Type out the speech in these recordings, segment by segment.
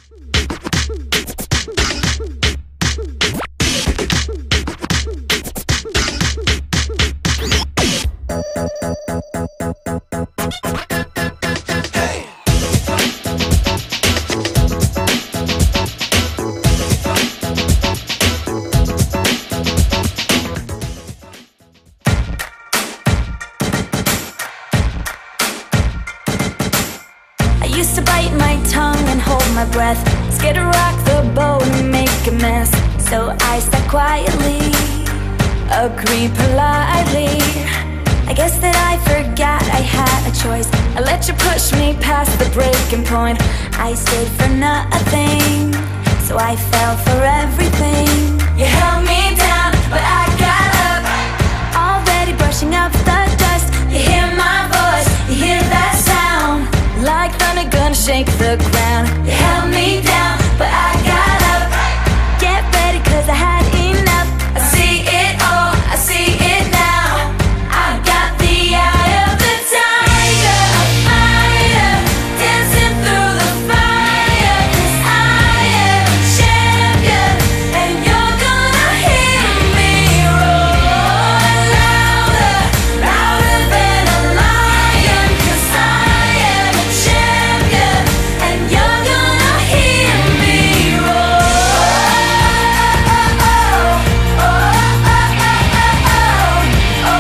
Used to bite my tongue and hold my breath, scared to rock the boat and make a mess. So I sat quietly, agreed politely. I guess that I forgot I had a choice. I let you push me past the breaking point. I stayed for nothing, so I fell for everything. You held me down, but I got up, already brushing up the dust. You hear my voice, you hear that sound, like thunder gonna shake the ground. You held me down, but I got up. Get ready, cause I had enough. I see it all, I see it now. I've got the eye of the tiger, a fighter, dancing through the fire. 'Cause I am a champion, and you're gonna hear me roar louder, louder than a lion. 'Cause I am a champion, and you're gonna hear me roar. Oh, oh, oh, oh, oh,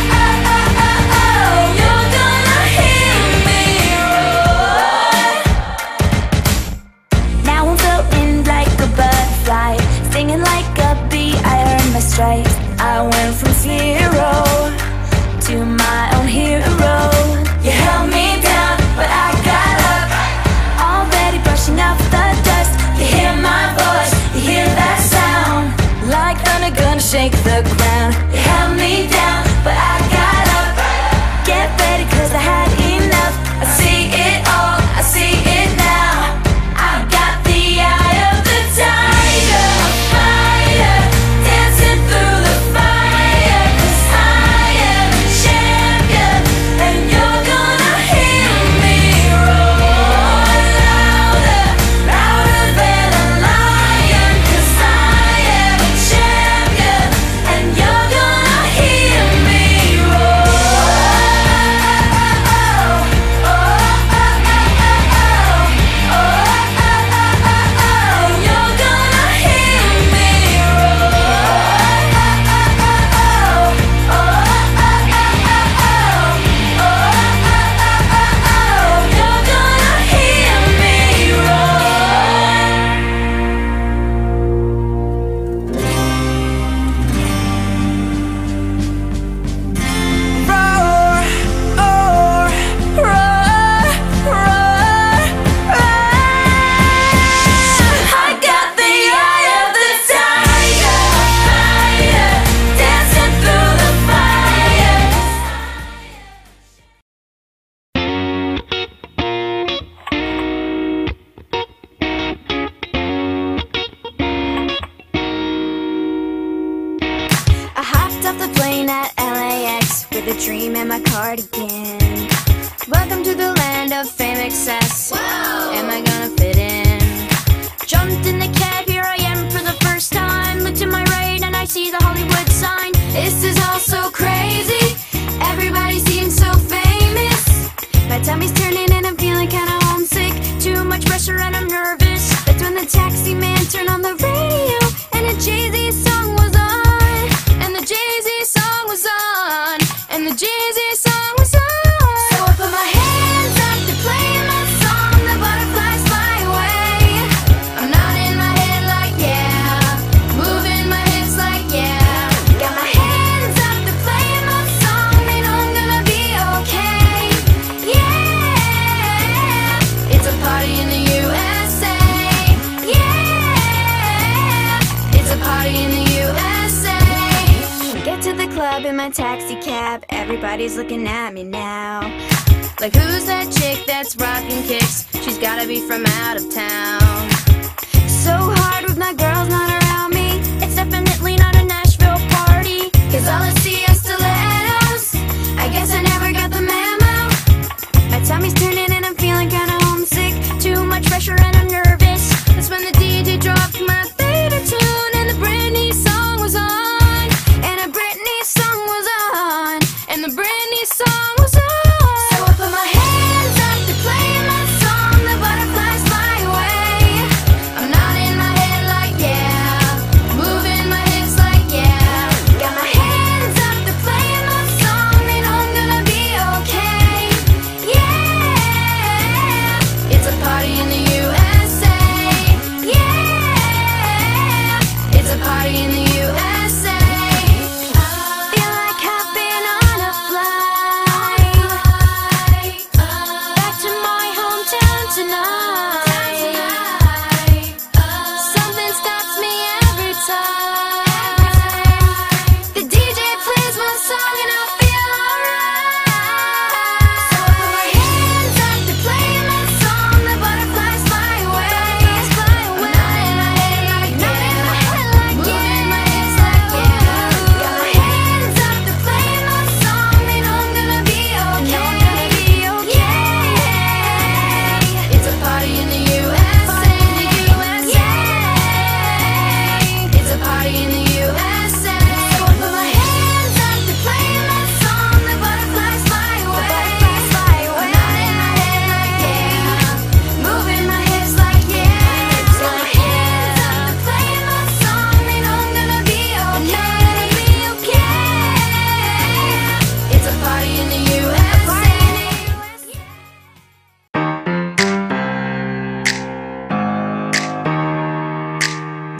oh, you're gonna hear me roar. Now I'm floating like a butterfly, stinging like a bee. I earned my stripes. I went from zero to my own hero. You held me down, but I got up, already brushing off the dust. You hear my voice, you hear that sound, like thunder gonna shake the ground. You held me down, but I got up. Get ready, cause I had enough. I see it all, I see it now. I've got the eye of the tiger, a fighter, dancing through the fire. 'Cause I am a champion, and you're gonna hear me roar louder, louder than a lion. 'Cause I am a champion, and you're gonna hear me roar. Oh, oh, oh, oh, oh, oh, you're gonna hear me roar. Oh, oh, you're gonna hear me roar. Roar, oh, roar, roar, I got the eye of the tiger, fighter, dancing through the fire. I hopped off the plane at LAX with a dream in my cardigan. Welcome to the land of fame, excess. Am I gonna fit in? Jumped in the cab, here I am for the first time. Look to my right and I see the Hollywood sign. This is all so crazy, everybody seems so famous. My tummy's turning and I'm feeling kinda homesick. Too much pressure and I'm nervous. That's when the taxi man turned on the radio and a Jay-Z song was on. And the Jay-Z song was on. And the Jay-Z song was on. So I put my hands up to play my song. The butterflies fly away. I'm nodding my head like yeah, moving my hips like yeah. Got my hands up to play my song. They know I'm gonna be okay. Yeah, it's a party in the USA. Yeah, it's a party in the USA. Get to the club in my taxi cab. Everybody's looking at me now, like who's that chick that's rocking kicks? She's gotta be from out of town. So hard with my girls not around me. It's definitely not a Nashville party, 'cause all I see are stilettos. I guess I never got the memo. My tummy's turning and I'm feeling kinda homesick. Too much pressure and I'm nervous.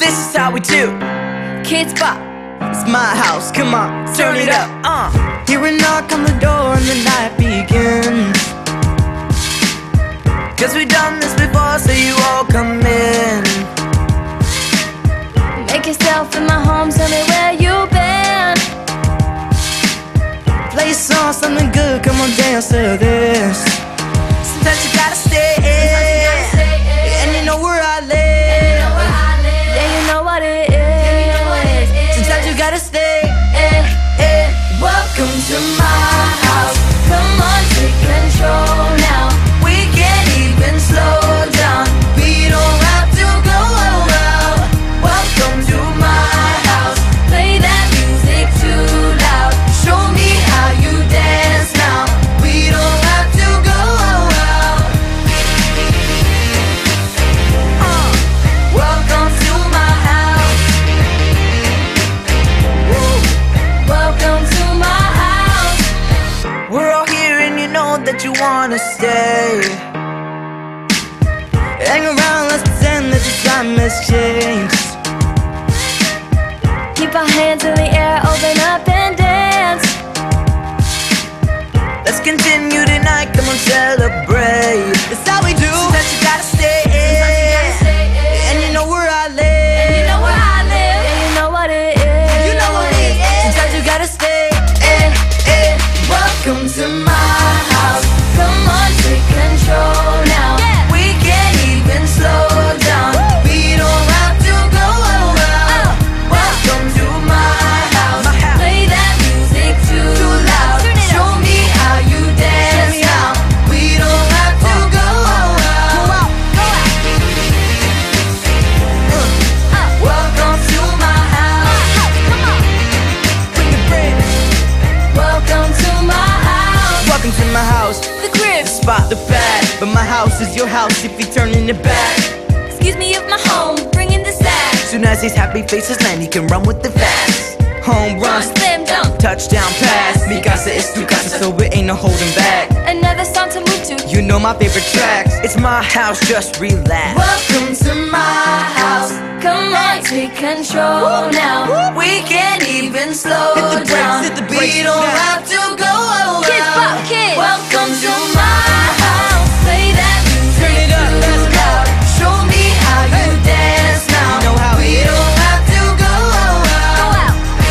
this is how we do. Kids Bop, it's my house, come on, turn it up. Hear a knock on the door and the night begins. 'Cause we've done this before, so you all come in. Make yourself in my home, tell me where you've been. Play a song, something good, come on, dance to this. Sometimes you gotta stay, and you know where I live. Yeah, you know what it is. Sometimes you gotta stay. Welcome to my house. Come on, take control now. We can't even slow down. We don't have to go out. Welcome to my house. Play that music too loud. Show me how you dance now. We don't have to go out. Welcome to my house. Welcome to my house. We're all here and you know that you wanna stay. Hang around, let's pretend that the time has changed. Keep our hands in the air, open up and dance. Let's continue tonight, come on, celebrate. That's how we do. Sometimes you gotta stay, and you know where I live. You know where I live. Yeah, you know what it is. You know what it is. Sometimes you gotta stay. Welcome to my house. Come on, take control now. We can't even slow down. We don't have to go out. Welcome to my house. Play that music too loud. Show me how you dance now. We don't have to go out. Welcome to my house. Come on. Bring the bread. Welcome to my house. Welcome to my house. The crib. The spot, the pad. But my house is your house if you're turning it back. Excuse me if my home bringing the sack. Soon as these happy faces land, he can run with the fast. Home run, Slam dunk. touchdown pass. Mi casa is tu casa, so it ain't no holding back. Another song to move to. You know my favorite tracks. It's my house, just relax. Welcome to my house. Come on, take control now. We can't even slow Hit the brakes, down. hit the brakes We don't now. have to go out. Kids Bop, kids. Welcome to my house. Play that music Turn it up, too let's go. loud. Show me how you dance now. You know how we it is. don't have to go out. Go out.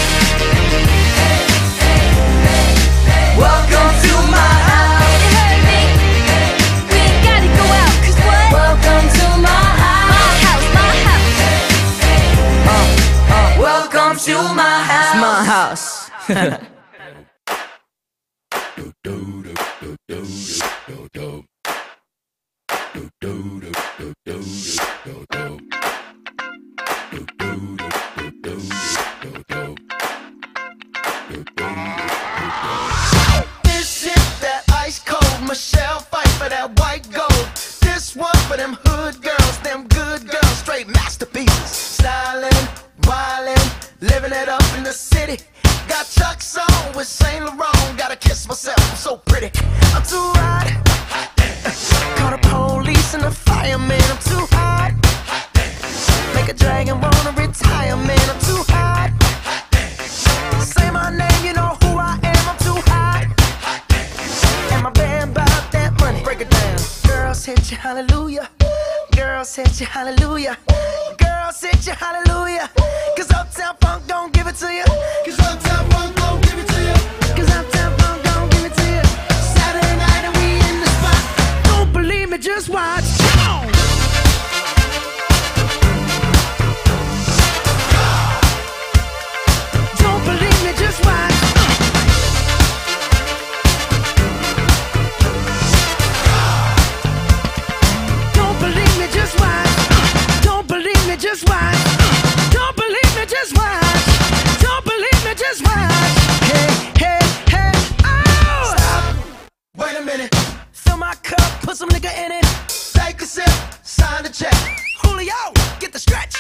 Welcome to my house. You heard me? We ain't gotta go out. 'Cause what? Welcome to my house. My house, my house. Welcome to my house. It's my house. This is that ice cold Michelle fight for that white gold. This one for them hood girls, them good girls, straight masterpieces. Styling, wildin', living it up in the city. Got Chuck's on with Saint Laurent. Gotta kiss myself, I'm so pretty. I'm too hot. Call the police and the fireman. I'm too hot. Make a dragon wanna retire, man. I'm too hot. Say my name, you know who I am. I'm too hot. And my band bought that money. Break it down. Girls hit you, hallelujah. Girls hit you, hallelujah. Girls hit you, hallelujah. 'Cause Uptown Funk don't give it to you. 'Cause Uptown Funk don't give it to you. 'Cause Uptown Funk don't give it to you. Saturday night and we in the spot. Don't believe me, just watch. Come on. Don't believe me, just watch. Don't believe me, just watch. Don't believe me, just watch. Don't believe me, just watch. Don't believe me, just watch. Hey, hey, hey, oh! Stop. Wait a minute. Fill my cup, put some nigga in it. Take a sip, sign the check. Julio, get the stretch.